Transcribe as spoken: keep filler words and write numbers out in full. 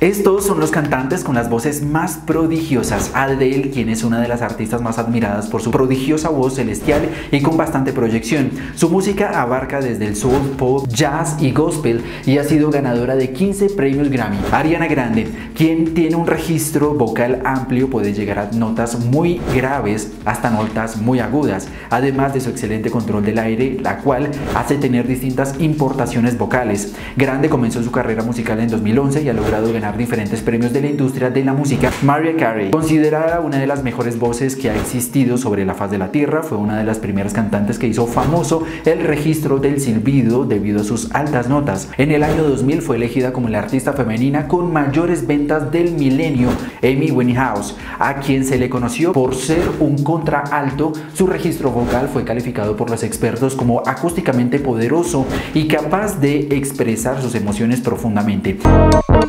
Estos son los cantantes con las voces más prodigiosas. Adele, quien es una de las artistas más admiradas por su prodigiosa voz celestial y con bastante proyección. Su música abarca desde el soul, pop, jazz y gospel y ha sido ganadora de quince premios Grammy. Ariana Grande, quien tiene un registro vocal amplio, puede llegar a notas muy graves hasta notas muy agudas, además de su excelente control del aire, la cual hace tener distintas importaciones vocales. Grande comenzó su carrera musical en dos mil once y ha logrado ganar diferentes premios de la industria de la música. Mariah Carey, considerada una de las mejores voces que ha existido sobre la faz de la tierra, fue una de las primeras cantantes que hizo famoso el registro del silbido debido a sus altas notas. En el año dos mil fue elegida como la artista femenina con mayores ventas del milenio. Amy Winehouse, a quien se le conoció por ser un contraalto, su registro vocal fue calificado por los expertos como acústicamente poderoso y capaz de expresar sus emociones profundamente.